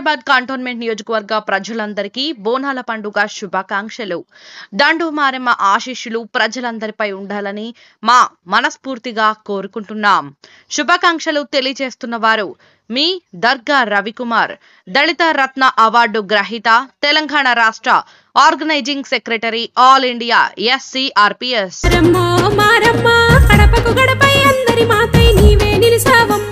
Hyderabad cantonment నియోజకవర్గ ప్రజలందరికీ బోనాల పండుగ శుభాకాంక్షలు. దండు మారెమ్మ ఆశీస్సులు ప్రజలందరిపై ఉండాలని మా మనస్ఫూర్తిగా కోరుకుంటున్నాం. శుభాకాంక్షలు తెలియజేస్తున్న వారు మీ దర్గా రవికుమార్, దళిత రత్న అవార్డు గ్రహీత, తెలంగాణ రాష్ట్ర organizing secretary, all India SCRPS.